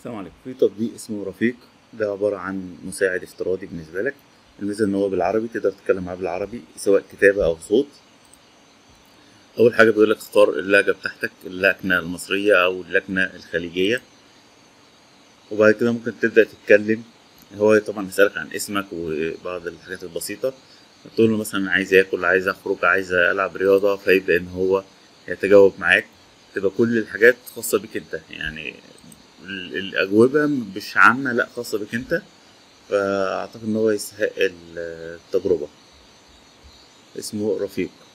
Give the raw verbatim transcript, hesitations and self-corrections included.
السلام عليكم. في تطبيق اسمه رفيق، ده عبارة عن مساعد افتراضي بالنسبة لك. الميزة ان هو بالعربي، تقدر تتكلم معاه بالعربي سواء كتابة او صوت. اول حاجة بيقول لك اختار اللهجة بتاعتك، اللكنة المصرية او اللكنة الخليجية، وبعد كده ممكن تبدأ تتكلم. هو طبعا يسألك عن اسمك وبعض الحاجات البسيطة، تقول له مثلا عايز اكل، عايز اخرج، عايز العب رياضة، فيبدأ ان هو يتجاوب معاك. تبقى كل الحاجات خاصة بك انت، يعني ال- الأجوبة مش عامة، لأ خاصة بك انت. فأعتقد إن هو يستحق التجربة. اسمه رفيق.